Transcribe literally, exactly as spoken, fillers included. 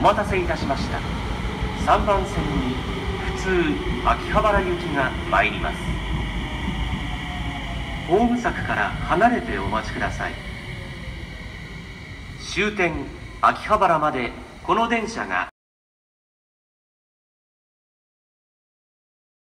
待たせいたしました。さんばん線に普通秋葉原行きが参ります。ホーム柵から離れてお待ちください。終点秋葉原までこの電車が